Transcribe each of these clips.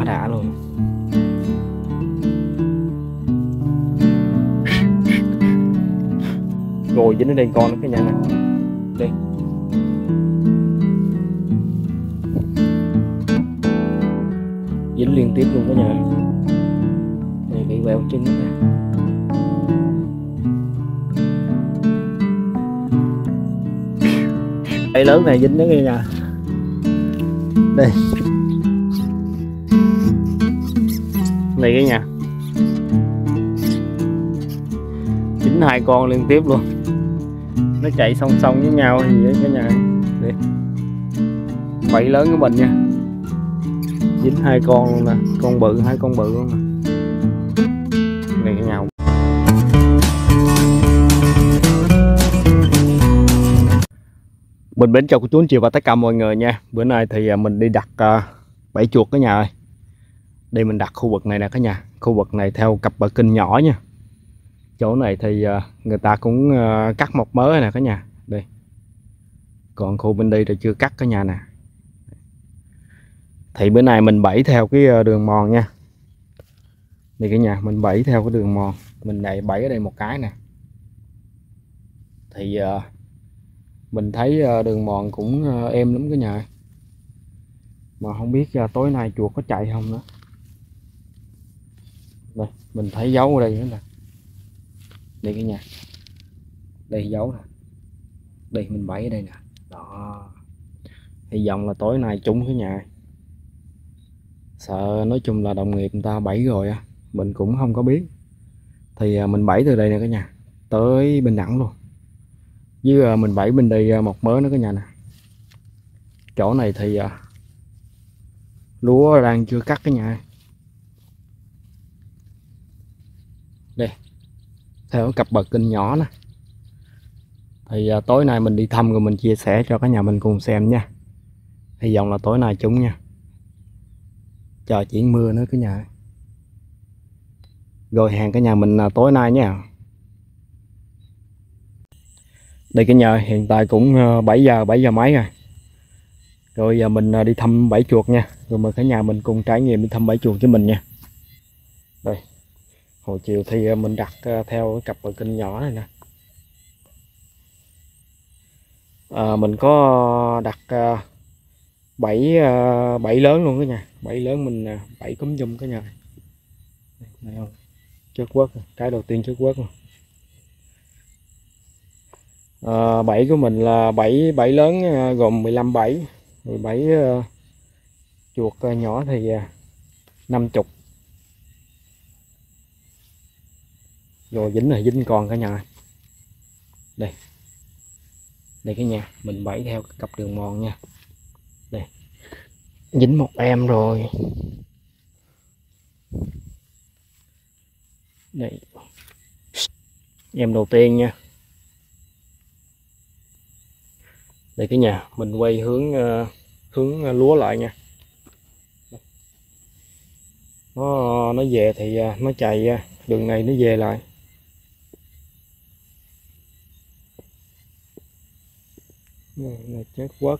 Quá đã luôn. Rồi dính ở đây con nữa cả nhà nè. Đây. Dính liên tiếp luôn cả nhà. Này bị quẹo chân nè. Cây lớn này dính đó cả nhà. Đây. Này cả nhà. Dính hai con liên tiếp luôn. Nó chạy song song với nhau thì vậy cả nhà. Đây. Bẫy lớn của mình nha. Dính hai con luôn nè, con bự, hai con bự luôn nè. Này cả nhà. Mình mến chào cô chú anh chị và tất cả mọi người nha. Bữa nay thì mình đi đặt bẫy chuột cả nhà ơi. Đây mình đặt khu vực này nè cả nhà. Khu vực này theo cặp bờ kinh nhỏ nha. Chỗ này thì người ta cũng cắt một mớ nè cả nhà. Đây. Còn khu bên đây thì chưa cắt cả nhà nè. Thì bữa nay mình bẫy theo cái đường mòn nha. Đây cả nhà, mình bẫy theo cái đường mòn. Mình này bẫy ở đây một cái nè. Thì mình thấy đường mòn cũng êm lắm cả nhà. Mà không biết tối nay chuột có chạy không nữa. Đây, mình thấy dấu ở đây nữa nè. Đây cả nhà. Đây dấu nè. Đây mình bẫy ở đây nè. Đó. Hy vọng là tối nay trúng cả nhà. Sợ nói chung là đồng nghiệp người ta bẫy rồi á, mình cũng không có biết. Thì mình bẫy từ đây nè cả nhà, tới bên Đẳng luôn. Với mình bẫy bên đây một mớ nữa cả nhà nè. Chỗ này thì lúa đang chưa cắt cả nhà. Đây, theo cặp bờ kinh nhỏ nè. Thì tối nay mình đi thăm rồi mình chia sẻ cho cả nhà mình cùng xem nha. Hy vọng là tối nay trúng nha. Chờ chuyển mưa nữa cả nhà. Rồi hẹn cả nhà mình tối nay nha. Đây cả nhà, hiện tại cũng 7 giờ mấy rồi. Rồi giờ mình đi thăm bẫy chuột nha. Rồi mời cả nhà mình cùng trải nghiệm đi thăm bẫy chuột với mình nha. Đây. Hồi chiều thì mình đặt theo cặp bờ kinh nhỏ này nè. Mình có đặt bẫy lớn luôn cả nhà. Bẫy lớn mình bẫy cúm dung cả nhà. Này không? Chớt quất, cái đầu tiên chớt quất luôn. Bẫy của mình là bẫy lớn gồm 15 bẫy. Rồi bẫy chuột nhỏ thì 50. Rồi dính là dính còn cả nhà. Đây. Đây cả nhà, mình bẫy theo cặp đường mòn nha. Đây. Dính một em rồi. Đây. Em đầu tiên nha. Đây cả nhà, mình quay hướng lúa lại nha. Nó về thì nó chạy đường này nó về lại. Này chết quất.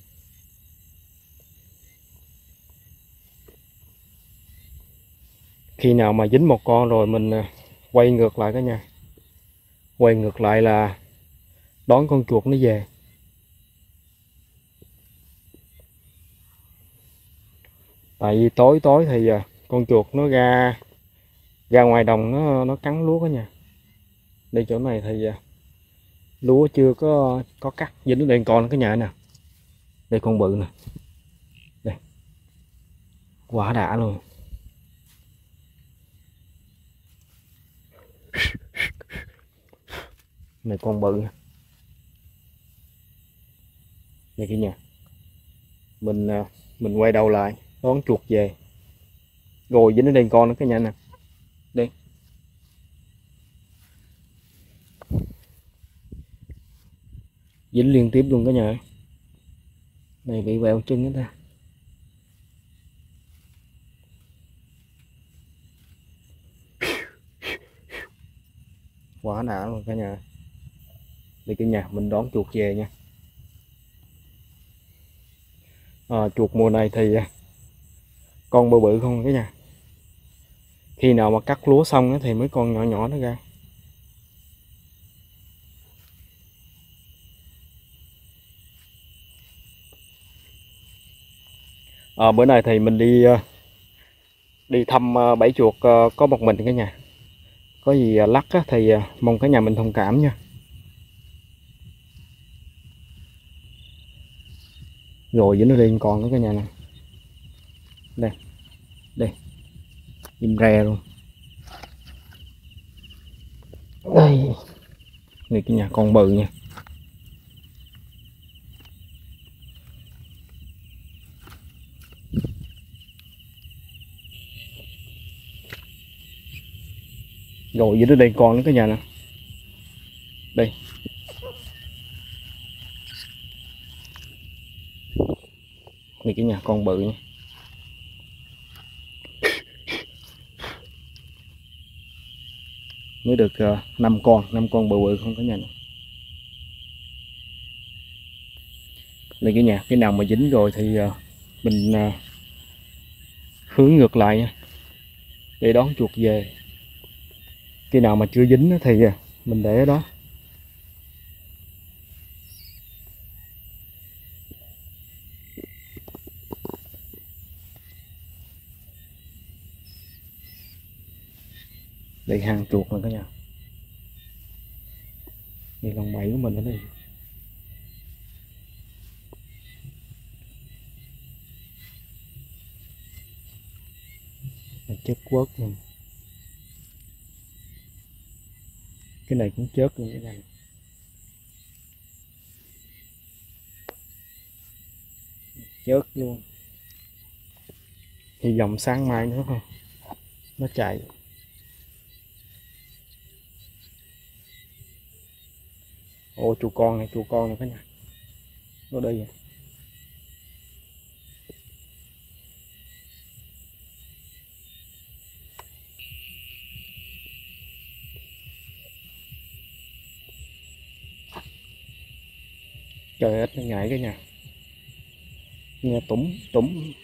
Khi nào mà dính một con rồi mình quay ngược lại cả nhà. Quay ngược lại là đón con chuột nó về. Tại vì tối thì con chuột nó ra ngoài đồng nó cắn lúa cả nhà. Đây chỗ này thì lúa chưa có cắt, dính ở đây còn cái nhà nè. Đây con bự nè. Đây. Quá đã luôn. Này con bự nè. Đây cả nhà. Mình quay đầu lại đón chuột về. Rồi dính ở đây con nữa cái nhà nè. Đây. Dính liên tiếp luôn cả nhà. Này bị quẹo chân hết ta. Quá đã luôn cả nhà. Đây cả nhà, mình đón chuột về nha. Chuột mùa này thì con bự bự không cả nhà. Khi nào mà cắt lúa xong thì mấy con nhỏ nhỏ nó ra. Bữa nay thì mình đi thăm bẫy chuột có một mình cả nhà. Có gì lắc thì mong cả nhà mình thông cảm nha. Rồi dính nó lên con nữa cả nhà nè. Đây, đây, im re luôn. Đây, này cái nhà con bự nha. Rồi dính nó lên con nữa cả nhà nè. Đây. Này cái nhà con bự nha. Mới được 5 con bự bự không cả nhà nè. Đây cái nhà, cái nào mà dính rồi thì mình hướng ngược lại nha, để đón chuột về. Cái nào mà chưa dính thì mình để ở đó. Đây hang chuột rồi cả nhà. Đây lồng bẫy của mình ở đây. Chết quất luôn. Cái này cũng chết luôn cái này. Chết luôn. Hy vọng sáng mai nữa không nó chạy. Ô chuột con này cả nhà. Nó đây rồi. Trời ơi, nó nhảy cả nhà. Nghe tủm tủm.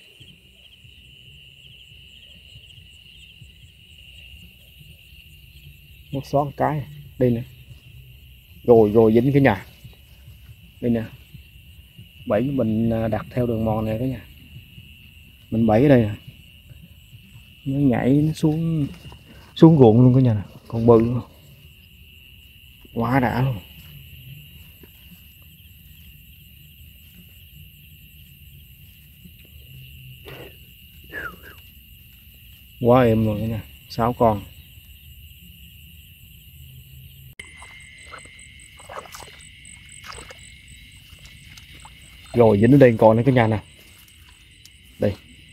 Nó xóa một cái. Đây nè. Rồi dính cái nhà. Đây nè. Bẫy mình đặt theo đường mòn này đó nha. Mình bẫy ở đây nè. Nó nhảy nó xuống ruộng luôn cả nhà nè. Còn bự luôn. Quá đã luôn. Quá êm luôn cả nhà. 6 con. Rồi dính ở đây còn nữa cả nhà nè. Đây.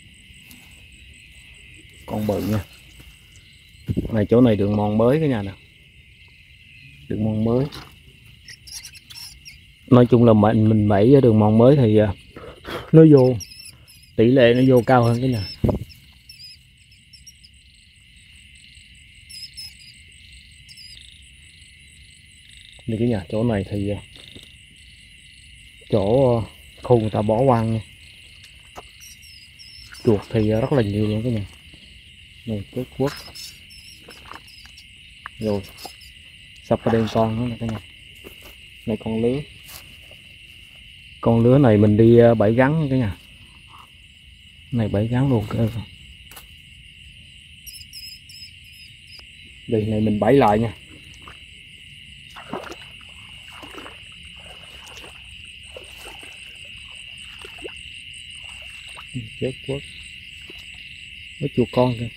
Con bự nha. Này chỗ này đường mòn mới cả nhà nè. Đường mòn mới. Nói chung là mình bẫy ở đường mòn mới thì nó vô tỷ lệ nó vô cao hơn cái nhà. Như cái nhà chỗ này thì chỗ khu người ta bỏ hoang nha. Chuột thì rất là nhiều luôn cái nhà. Này cái quất. Rồi sắp có đen con nữa nè cả nhà. Này con lứa. Con lứa này mình đi bẫy gắn cái nhà. Này bẫy gắn luôn cơ. Đây này mình bẫy lại nha. Chết quất. Có chuột con kìa.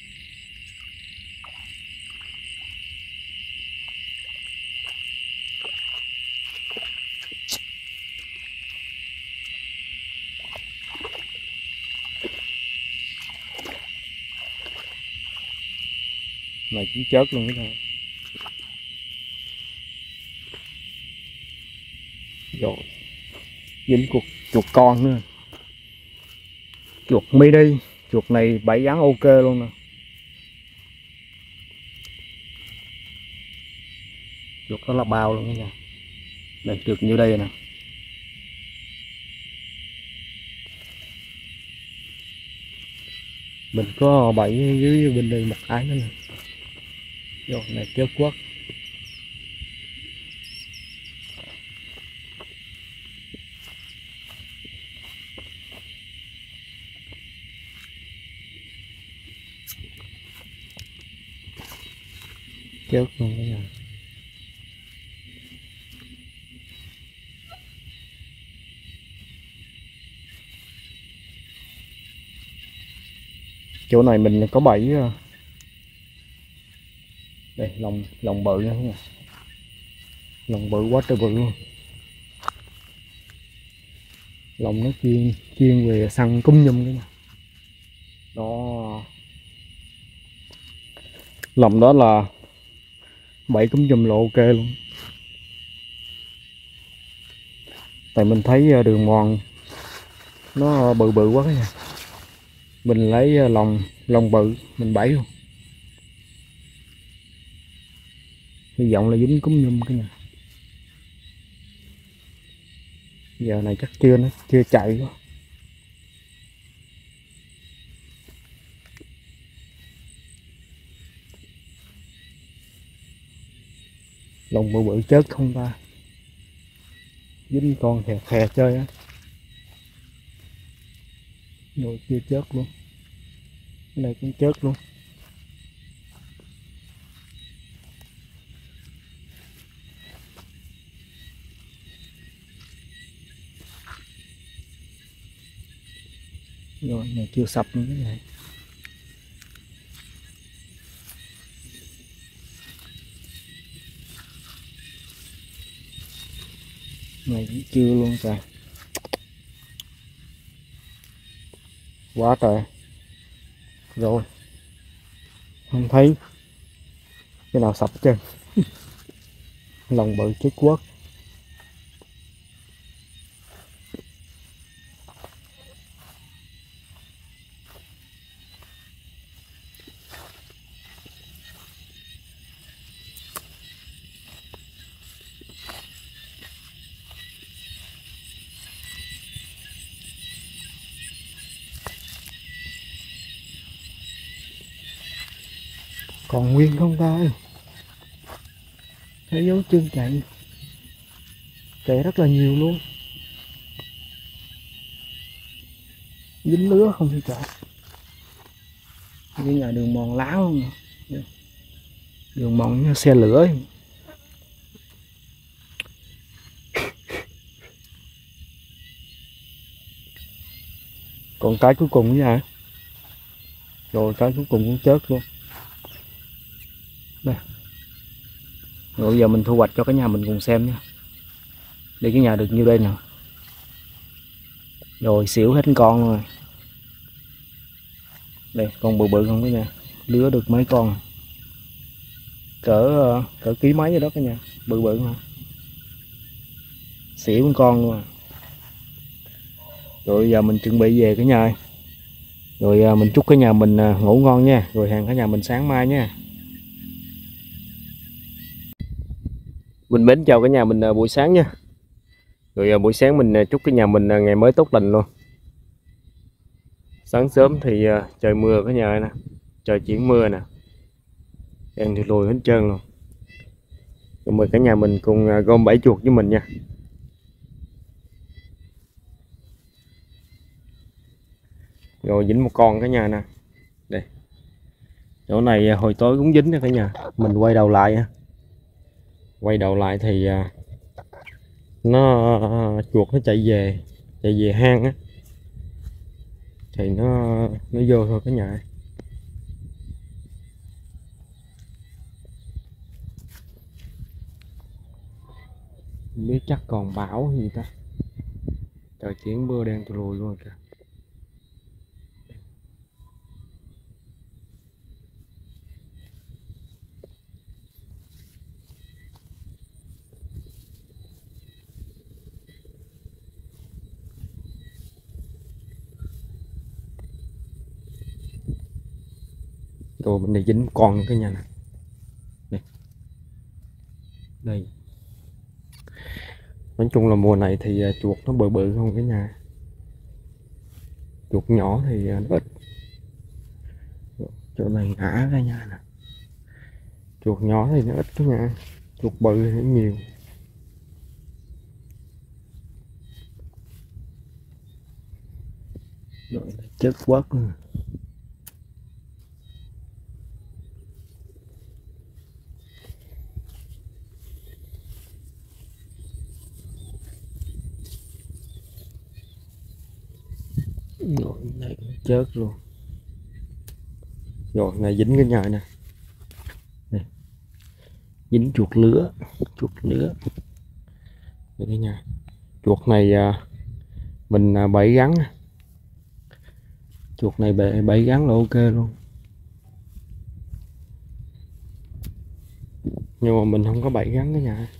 Này cũng chết luôn cái này. Rồi dính chuột con nữa. Chuột mini. Chuột này bẫy gắn ok luôn nè. Chuột đó là bao luôn nha. Đây được như đây nè. Mình có bẫy dưới bên đây một cái nữa nè. Vô này chớp quất. Chớp luôn cả nhà. Chỗ này mình có bẫy đây, lòng bự nha, lòng bự quá trời bự luôn. Lòng nó chuyên về săn cúm nhum cái nè. Đó, lòng đó là bẫy cúm nhum là ok luôn. Tại mình thấy đường mòn nó bự bự quá cái nha, mình lấy lòng bự mình bẫy luôn, hy vọng là dính cúm nhum cái nha. Giờ này chắc nó chưa chạy quá. Lòng bự bự chết không ta, dính con khè khè chơi á. Rồi chưa chết luôn, cái này cũng chết luôn. Rồi này chưa sập nữa cái này. Này cũng chưa luôn trời, quá trời. Rồi không thấy cái nào sập hết trơn. Lòng bự chết quất. Còn nguyên không ta, thấy dấu chân chạy rất là nhiều luôn, dính lứa không thì chạy. Cái nhà đường mòn láo luôn, đường mòn như xe lửa ấy. Còn cái cuối cùng nữa hả? Rồi cái cuối cùng cũng chết luôn. Đây. Rồi bây giờ mình thu hoạch cho cả nhà mình cùng xem nha. Đây cái nhà được nhiêu đây nè. Rồi xỉu hết con rồi. Đây con bự bự không cả nhà. Lứa được mấy con. Cỡ ký mấy rồi đó cả nhà. Bự bự không. Xỉu một con luôn. Rồi giờ mình chuẩn bị về cả nhà ơi. Rồi mình chúc cả nhà mình ngủ ngon nha. Rồi hẹn cả nhà mình sáng mai nha. Mình mến chào cả nhà mình buổi sáng nha. Rồi buổi sáng mình chúc cả nhà mình ngày mới tốt lành luôn. Sáng sớm thì trời mưa cả nhà nè. Trời chuyển mưa nè. Đèn thì lùi hết trơn luôn. Rồi mời cả nhà mình cùng gom bẫy chuột với mình nha. Rồi dính một con cả nhà nè. Đây. Chỗ này hồi tối cũng dính nha cả nhà. Mình quay đầu lại ha. Quay đầu lại thì chuột nó chạy về hang á, thì nó vô thôi cả nhà. Không biết chắc còn bão gì ta, trời chuyển mưa đen tù lùi luôn kìa. Rồi mình này dính con cái nhà này. Đây. Đây. Nói chung là mùa này thì chuột nó bự bự không cái nhà. Chuột nhỏ thì nó ít. Chỗ này ngã cả nhà nè. Chuột nhỏ thì nó ít cả nhà, chuột bự thì nó nhiều. Rồi chất quất nè. Rồi này cũng chết luôn. Rồi này dính cái nhà nè. Này. Dính chuột lứa, chuột lứa. Đây cái nhà. Chuột này mình bẫy gắn. Chuột này bẫy gắn là ok luôn. Nhưng mà mình không có bẫy gắn cái nhà.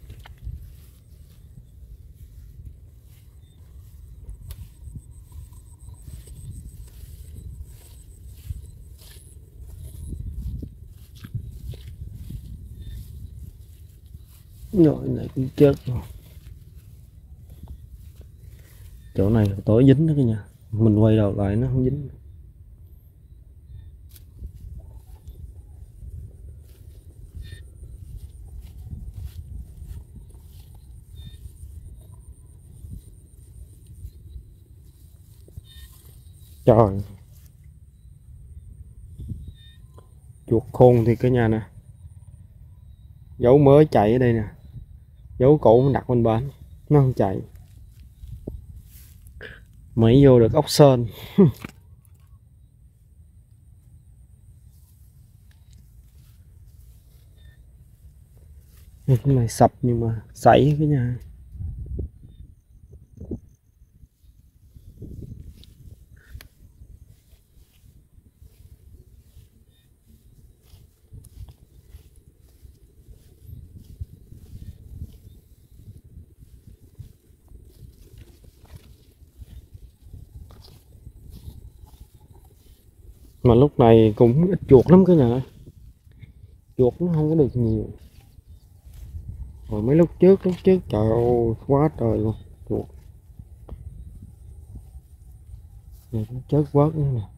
Rồi này cũng chết rồi. Chỗ này tối dính đó cái nhà. Mình quay đầu lại nó không dính. Trời. Chuột khôn thì cái nhà nè. Dấu mới chạy ở đây nè. Dấu cũ mình đặt bên bển. Nó không chạy. Mới vô được ốc sên. Cái này sập nhưng mà sảy cái nhà. Mà lúc này cũng ít chuột lắm cái nhà. Chuột nó không có được nhiều. Rồi mấy lúc trước trời ơi quá trời luôn chuột. Này cũng chết quớt nữa nè.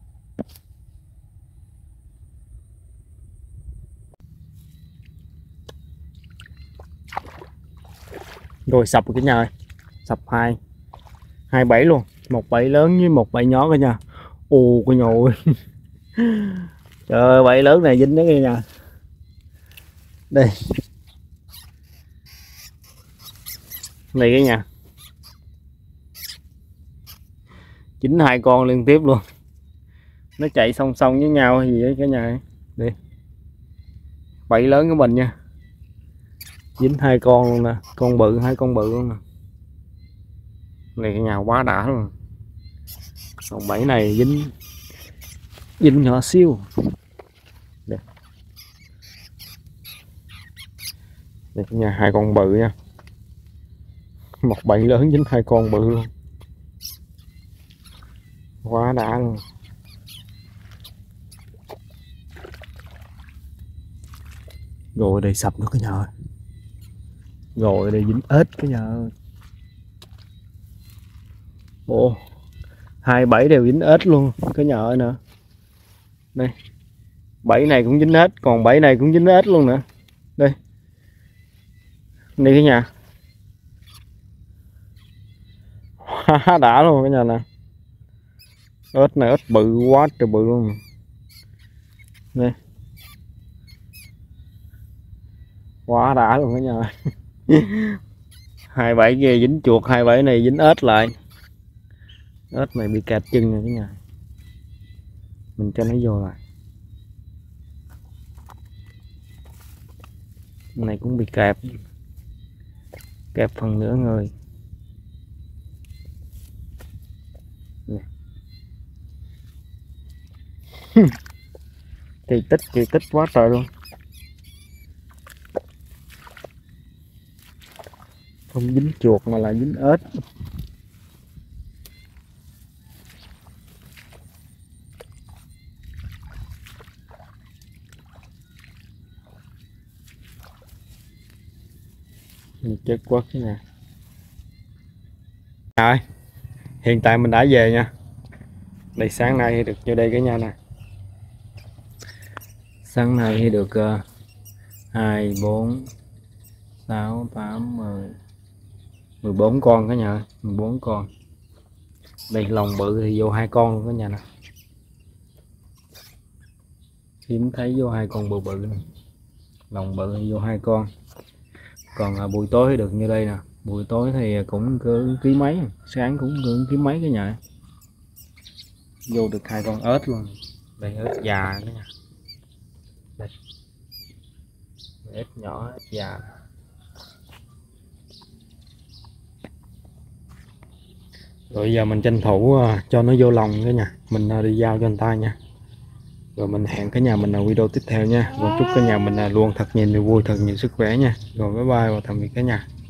Rồi sập rồi cái nhà ơi. Sập hai bẫy luôn, một bẫy lớn với một bẫy nhỏ cả nhà. Ồ cái nhồi. Trời ơi bẫy lớn này dính đấy cả nhà. Đây. Đây cái nhà. Chính hai con liên tiếp luôn. Nó chạy song song với nhau gì đấy cả nhà. Đi. Bẫy lớn của mình nha. Dính hai con luôn nè, con bự hai con bự luôn nè. Này cái nhà quá đã luôn. Còn bẫy này dính nhỏ xíu. Đây. Đây cái nhà hai con bự nha. Một bẫy lớn dính hai con bự luôn. Quá đã luôn. Rồi đây sập nữa cái nhà ơi. Rồi đây dính ếch cái nhà ơi. Ồ, hai bẫy đều dính ếch luôn cái nhà ơi nè. Đây, bẫy này cũng dính ếch, còn bẫy này cũng dính ếch luôn nè. Đây, đây cái nhà. Đã luôn cái nhà nè. Ếch này ếch bự quá trời bự luôn. Đây, quá đã luôn cái nhà. Hai bẫy kia dính chuột, hai bẫy này dính ếch lại. Ếch này bị kẹt chân rồi cái nhà. Mình cho nó vô lại. Cái này cũng bị kẹp. Kẹp phần nửa người. Kỳ tích quá trời luôn. Không dính chuột mà là dính ếch. Chết quất nè. Rồi, hiện tại mình đã về nha. Đây sáng nay được vô đây cả nhà nè. Sáng nay thì được 2, 4, 6, 8, 10, 14 con cả nhà, 14 con. Đây lòng bự thì vô 2 con luôn cả nhà nè. Hiếm thấy vô 2 con bự bự này. Lòng bự thì vô 2 con. Còn buổi tối thì được như đây nè. Buổi tối thì cũng cỡ ký mấy, sáng cũng cỡ ký mấy cả nhà. Vô được 2 con ếch luôn. Đây ếch già đó nha. Đây. Ếch nhỏ, ếch già. Rồi giờ mình tranh thủ cho nó vô lòng cả nhà. Mình đi giao cho người ta nha. Rồi mình hẹn cả nhà mình video tiếp theo nha. Rồi chúc cả nhà mình luôn thật nhiều niềm vui, thật nhiều sức khỏe nha. Rồi bye bye và tạm biệt cả nhà.